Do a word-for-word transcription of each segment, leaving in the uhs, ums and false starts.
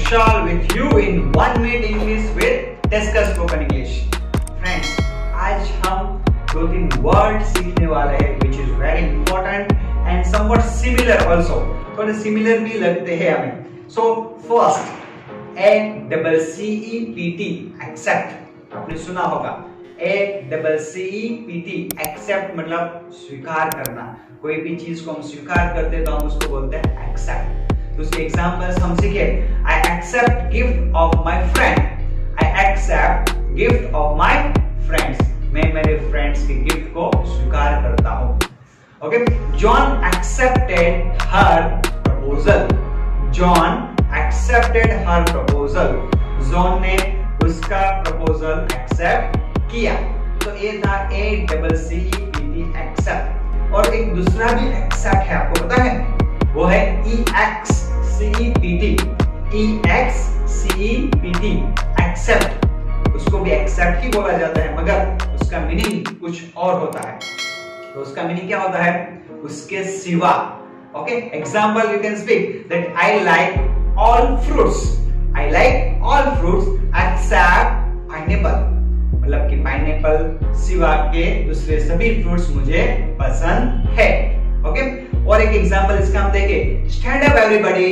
Vishal with you in one minute English with TESCA spoken English. Friends, आज हम दो तीन वर्ड सीखने वाले हैं which is very important and somewhat similar also. थोड़े similar भी लगते हैं हमें. So first, A double C E P T accept. आपने सुना होगा. A double C E P T accept मतलब स्वीकार करना. कोई भी चीज को हम स्वीकार करते हैं तो हम उसको बोलते हैं accept. तो उसके एग्जांपल्स हम सीखे. I accept gift of my friend. I accept gift of my friends. मैं मेरे फ्रेंड्स के गिफ्ट को स्वीकार करता हूँ. Okay? John accepted her proposal. John accepted her proposal. John ने उसका proposal accept किया. तो ये था A double C E P T accept. और एक दूसरा भी accept है, आपको पता है? वो है E X C E P T. E X C E P T accept. उसको भी accept ही बोला जाता है, मगर उसका मीनिंग कुछ और होता है. तो उसका मीनिंग क्या होता है? उसके सिवा. Okay, example you can speak that I like all fruits. I like all fruits except pineapple. मतलब कि पाइनएप्पल सिवा के दूसरे सभी फ्रूट्स मुझे पसंद है. ओके, और एक एग्जांपल इसका हम देखें. Stand up everybody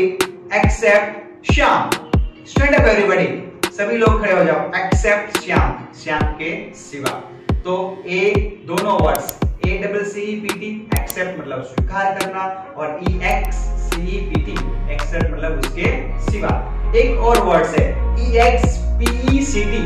except Shyam. Stand up everybody, सभी लोग खड़े हो जाओ एक्सेप्ट श्याम, श्याम के सिवा. तो ए दोनों words A double C E P T accept मतलब स्वीकार करना और E X C E P T accept मतलब उसके सिवा. एक और वर्ड्स है E X P E C T.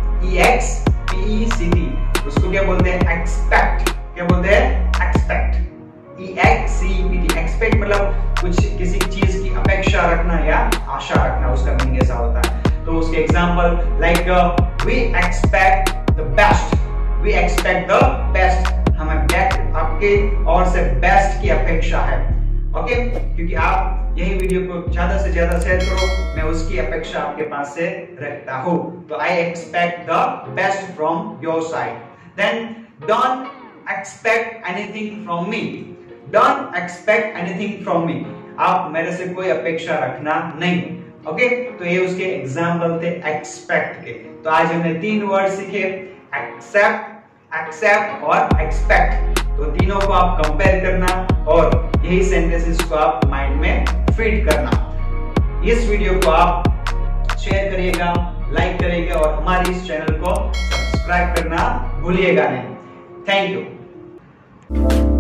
E X P E C T उसको क्या बोलते हैं? एक्सपेक्ट. क्या बोलते हैं? Expect. E X C E P T expect मतलब कुछ किसी चीज की अपेक्षा रखना या आशा रखना, उसका मीनिंग ऐसा होता है. तो उसके example like we expect the best. We expect the best, हमें बेस्ट आपके और से बेस्ट की अपेक्षा है. ओके, क्योंकि आप यही वीडियो को ज्यादा से ज्यादा शेयर करो, मैं उसकी अपेक्षा आपके पास से रखता हूं. तो I expect the best from your side. Then don't expect anything from me. Don't expect anything from me, आप मेरे से कोई अपेक्षा रखना नहीं. ओके, तो ये उसके एग्जाम्पल थे एक्सपेक्ट के. तो आज हमने तीन वर्ड सीखे, एक्सेप्ट, एक्सेप्ट और एक्सपेक्ट. तो तीनों को आप कंपेयर करना और यही सेंटेंसेस को आप माइंड में फीड करना. इस वीडियो को आप शेयर करिएगा, लाइक करिएगा और हमारे इस चैनल को सब्सक्राइब करना भूलिएगा नहीं. Thank you.